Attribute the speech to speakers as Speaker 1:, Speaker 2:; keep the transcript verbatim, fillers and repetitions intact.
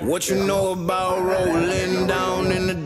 Speaker 1: What you know about rolling down in the